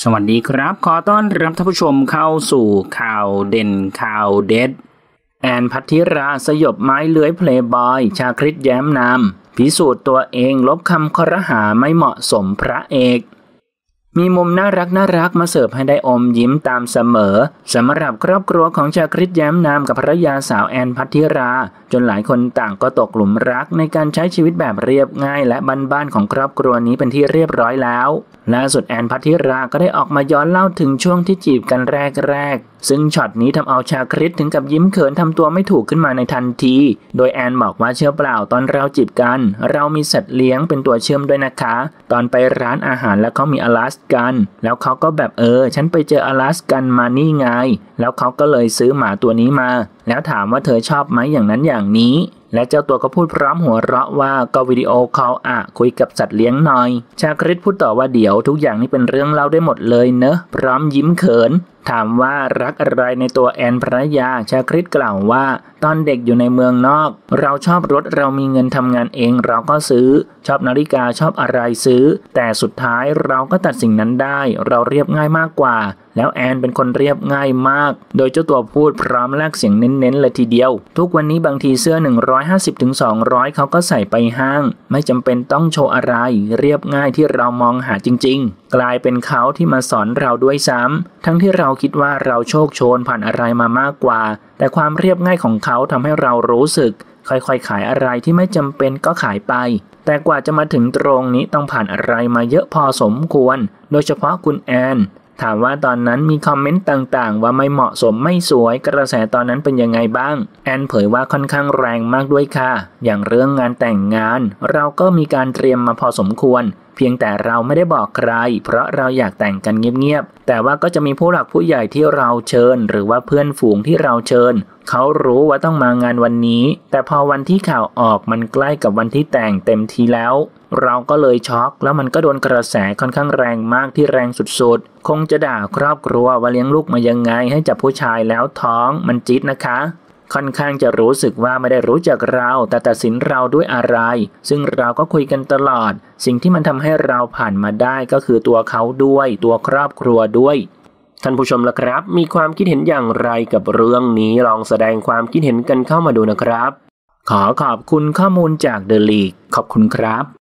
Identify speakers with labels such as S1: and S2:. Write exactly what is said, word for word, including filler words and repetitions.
S1: สวัสดีครับขอต้อนรับท่านผู้ชมเข้าสู่ข่าวเด่นข่าวเด็ดแอนพัทธิราสยบไม้เลื้อยเพลย์บอยชาคริตแย้มนามพิสูจน์ตัวเองลบคำครหาไม่เหมาะสมพระเอกมีมุมน่ารักน่ารักมาเสิร์ฟให้ได้อมยิ้มตามเสมอสำหรับครอบครัวของชาคริตแย้มนามกับภรรยาสาวแอนพัทธิราจนหลายคนต่างก็ตกหลุมรักในการใช้ชีวิตแบบเรียบง่ายและบ้านๆของครอบครัวนี้เป็นที่เรียบร้อยแล้วล่าสุดแอนพัทธิราก็ได้ออกมาย้อนเล่าถึงช่วงที่จีบกันแรกๆซึ่งช็อตนี้ทำเอาชาคริตถึงกับยิ้มเขินทำตัวไม่ถูกขึ้นมาในทันทีโดยแอนบอกว่าเชื่อเปล่าตอนเราจีบกันเรามีสัตว์เลี้ยงเป็นตัวเชื่อมด้วยนะคะตอนไปร้านอาหารแล้วเขามีอลาสกันแล้วเขาก็แบบเออฉันไปเจออลาสกันมานี่ไงแล้วเขาก็เลยซื้อหมาตัวนี้มาแล้วถามว่าเธอชอบไหมอย่างนั้นอย่างนี้และเจ้าตัวก็พูดพร้อมหัวเราะว่าก็วิดีโอคอลอะคุยกับสัตว์เลี้ยงหน่อยชาคริตพูดต่อว่าเดี๋ยวทุกอย่างนี่เป็นเรื่องเล่าได้หมดเลยเนอะพร้อมยิ้มเขินถามว่ารักอะไรในตัวแอนภรรยาชาคริตกล่าวว่าตอนเด็กอยู่ในเมืองนอกเราชอบรถเรามีเงินทำงานเองเราก็ซื้อชอบนาฬิกาชอบอะไรซื้อแต่สุดท้ายเราก็ตัดสิ่งนั้นได้เราเรียบง่ายมากกว่าแล้วแอนเป็นคนเรียบง่ายมากโดยเจ้าตัวพูดพร้อมแลกเสียงเน้นๆเลยทีเดียวทุกวันนี้บางทีเสื้อ หนึ่งร้อยห้าสิบถึงสองร้อย เขาก็ใส่ไปห้างไม่จำเป็นต้องโชว์อะไรเรียบง่ายที่เรามองหาจริงๆกลายเป็นเขาที่มาสอนเราด้วยซ้ำทั้งที่เราคิดว่าเราโชคโชนผ่านอะไรมามากกว่าแต่ความเรียบง่ายของเขาทำให้เรารู้สึกค่อยๆขายอะไรที่ไม่จำเป็นก็ขายไปแต่กว่าจะมาถึงตรงนี้ต้องผ่านอะไรมาเยอะพอสมควรโดยเฉพาะคุณแอนถามว่าตอนนั้นมีคอมเมนต์ต่างๆว่าไม่เหมาะสมไม่สวยกระแสตอนนั้นเป็นยังไงบ้างแอนเผยว่าค่อนข้างแรงมากด้วยค่ะอย่างเรื่องงานแต่งงานเราก็มีการเตรียมมาพอสมควรเพียงแต่เราไม่ได้บอกใครเพราะเราอยากแต่งกันเงียบๆแต่ว่าก็จะมีผู้หลักผู้ใหญ่ที่เราเชิญหรือว่าเพื่อนฝูงที่เราเชิญเขารู้ว่าต้องมางานวันนี้แต่พอวันที่ข่าวออกมันใกล้กับวันที่แต่งเต็มทีแล้วเราก็เลยช็อกแล้วมันก็โดนกระแสค่อนข้างแรงมากที่แรงสุดๆคงจะด่าครอบครัวว่าเลี้ยงลูกมายังไงให้จับผู้ชายแล้วท้องมันจี๊ดนะคะค่อนข้างจะรู้สึกว่าไม่ได้รู้จักเราแต่ตัดสินเราด้วยอะไรซึ่งเราก็คุยกันตลอดสิ่งที่มันทำให้เราผ่านมาได้ก็คือตัวเขาด้วยตัวครอบครัวด้วยท่านผู้ชมล่ะครับมีความคิดเห็นอย่างไรกับเรื่องนี้ลองแสดงความคิดเห็นกันเข้ามาดูนะครับขอขอบคุณข้อมูลจาก The League ขอบคุณครับ